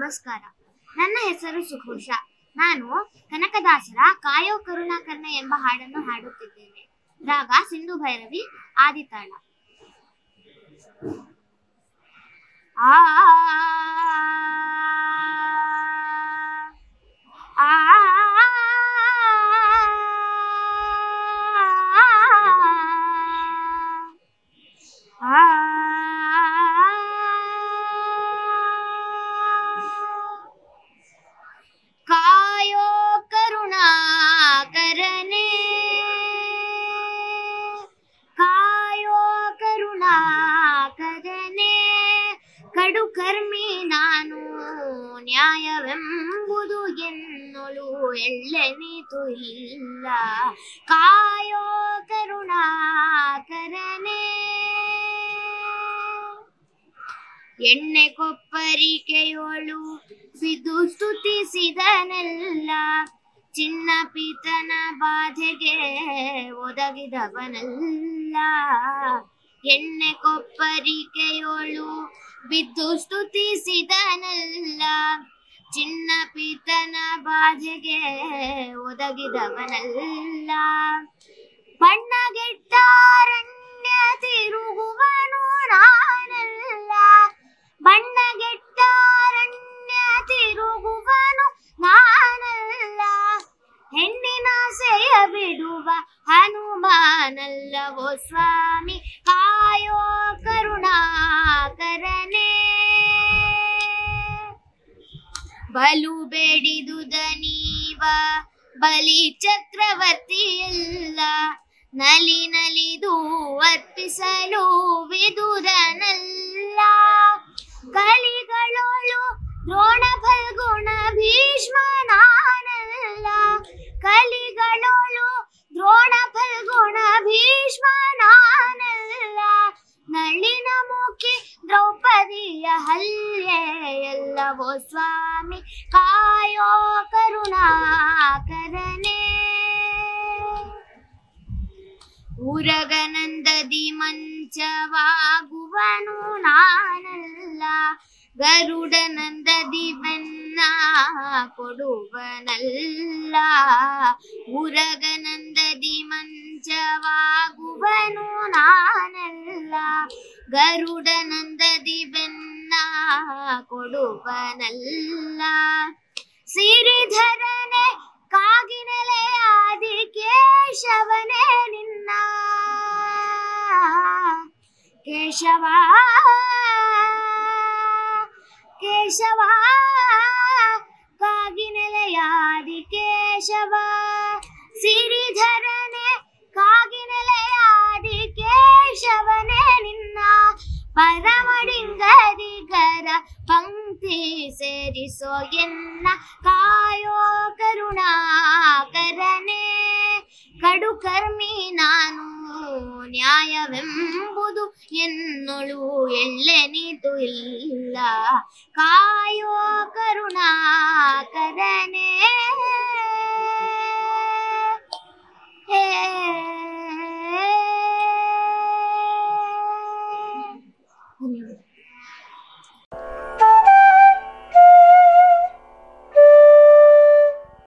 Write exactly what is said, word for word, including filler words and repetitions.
ನಮಸ್ಕಾರ. ನನ್ನ ಹೆಸರು ಸುಘೋಷ. ನಾನು ಕನಕದಾಸರ ಕಾಯೋ ಕರುಣಾಕರ್ಣ ಎಂಬ ಹಾಡನ್ನು ಹಾಡುತ್ತಿದ್ದೇನೆ. ರಾಗ ಸಿಂಧು ಭೈರವಿ, ಆದಿತಾಳ. ಆ ಕಾಯೋ ಕರುಣಾಕರನೇ, ಕಾಯೋ ಕರುಣಾಕರನೇ, ಕಡು ಕರ್ಮಿ ನಾನು, ನ್ಯಾಯವೆಂಬುದು ಎನ್ನೊಳು ಎಳ್ಳೆನಿತು ಇಲ್ಲ. ಕಾಯೋ ಕರುಣಾಕರನೇ, ಎಣ್ಣೆ ಕೊಪ್ಪರಿಕೆಯೋಳು ಬಿದ್ದು ಸ್ತುತಿಸಿದನೆಲ್ಲ, ಚಿನ್ನ ಪೀತನ ಬಾಧೆಗೆ ಒದಗಿದವನಲ್ಲ. ಎಣ್ಣೆ ಕೊಪ್ಪರಿಕೆಯೋಳು ಬಿದ್ದು ಸ್ತುತಿಸಿದನೆಲ್ಲ, ಚಿನ್ನ ಪೀತನ ಬಾಧೆಗೆ ಒದಗಿದವನಲ್ಲ. ಬಣ್ಣಗೆಟ್ಟಾರಣ್ಯ ತಿರುಗುವನು ನಾನಲ್ಲ, ಬಣ್ಣಗೆಟ್ಟಾರಣ್ಯ ತಿರುಗುವನು ನಾನಲ್ಲ, ಹೆಣ್ಣಿನ ಸೆಯ ಬಿಡುವ ಹನುಮಾನಲ್ಲವೋ ಸ್ವಾಮಿ. ಕಾಯೋ ಕರುಣಾಕರನೇ, ಬಲು ಬೇಡಿದುದ ನೀವ ಬಲಿ ಚಕ್ರವರ್ತಿಯಲ್ಲ, ನಲಿ ನಲಿದು ಅರ್ಪಿಸಲು ವಿದುರನಲ್ಲ. ಕಲಿಗಳೋಳು ದ್ರೋಣ ಫಲ್ಗುಣ ಭೀಷ್ಮ ನಾನಲ್ಲ, ಕಲಿಗಳೋಳು ದ್ರೋಣ ಫಲ್ಗುಣ ಭೀಷ್ಮ ನಾನಲ್ಲ, ನಳಿನ ಮುಖಿ ದ್ರೌಪದಿಯ ಹಲ್ಯೆಯಲ್ಲವೋ ಸ್ವಾಮಿ. ಕಾಯೋ ಕರುಣಾಕರನೇ, ಉರಗನಂದದಿ ಮಂಚವಾಗುವನು ನಾನಲ್ಲ, ಗರುಡನಂದದಿ ಬೆನ್ನ ಕೊಡುವನಲ್ಲ, ಉರಗನಂದದಿ ಮಂಚವಾಗುವನು ನಾನಲ್ಲ, ಗರುಡನಂದದಿ ಬೆನ್ನ ಕೊಡುವನಲ್ಲ. ಸಿರಿಧರನೆ ಕಾಗಿನೆಲೆ ಆದಿ ಕೇಶವನೇ ನಿನ್ನ, ಕೇಶವ ಕೇಶವ ಕಾಗಿನೆಲೆಯಾದಿ ಕೇಶವ, ಸಿರಿಧರನೆ ಕಾಗಿನೆಲೆಯಾದಿ ಕೇಶವನೇ ನಿನ್ನ, ಪರಮಡಿಂಗರಿಗರ ಪಂಕ್ತಿ ಸೇರಿಸೋ ಎನ್ನ. ಕಾಯೋ ಕರುಣಾಕರನೇ, ಕಡು ಕರ್ಮಿ ನಾನು, ನ್ಯಾಯವೆಂಬುದು ಎನ್ನೊಳು ಎಳ್ಳೆನಿತು ಇಲ್ಲ. ಕಾಯೋ ಕರುಣಾಕರನೇ.